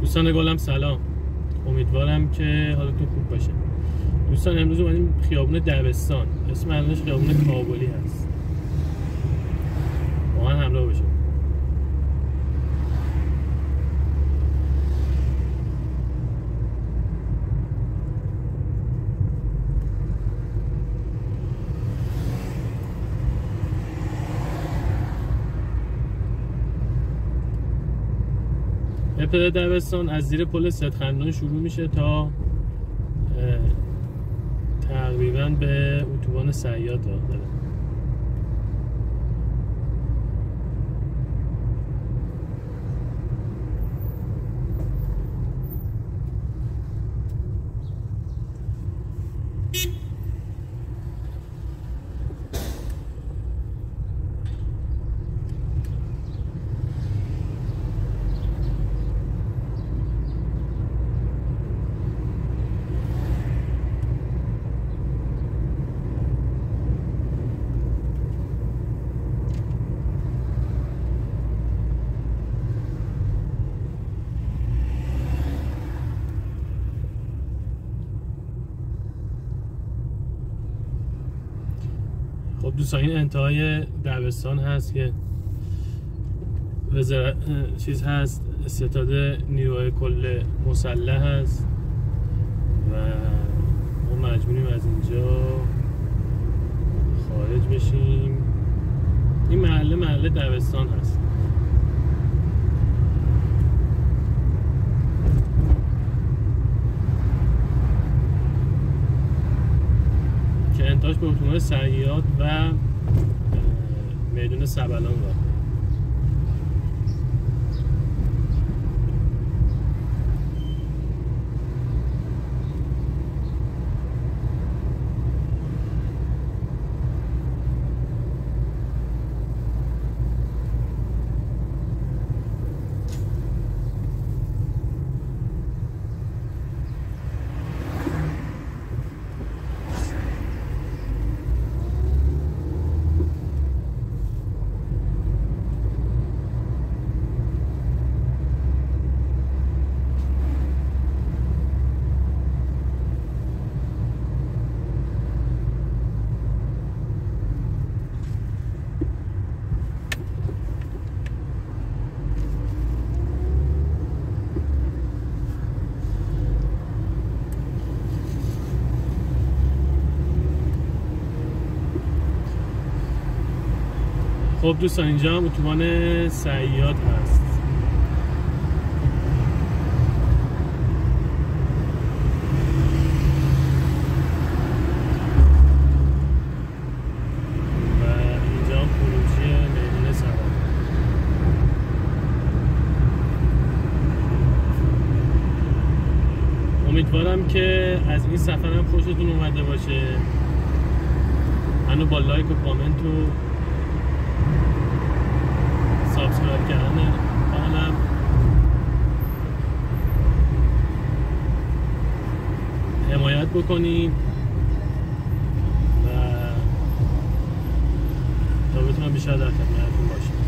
دوستان گلم سلام، امیدوارم که حالتون خوب باشه. دوستان امروز اومدیم خیابون دبستان، اسم الانش خیابون کابلی هست. با من همراه باشید. ابتدای دبستان از زیر پل سید خندان شروع میشه تا تقریبا به اتوبان صیاد راه داره. خب دوستان این انتهای دبستان هست که وزارت چیز هست، ستاد نیروهای کل مسلح هست و ما مجبوریم از اینجا خارج بشیم. این محله دبستان هست. که انتهاش به اتوبان سیاد و میدون سبلان راه. خب دوستان اینجا هم اتوبان صیاد هست. و اینجا هم خروجی میدون سبلان. امیدوارم که از این سفرم خوشتون اومده باشه. منو با لایک و کامنت و سابسکرایب کردن کانالم حمایت بکنید و تا بتونم بیشتر در خدمتتون باشم.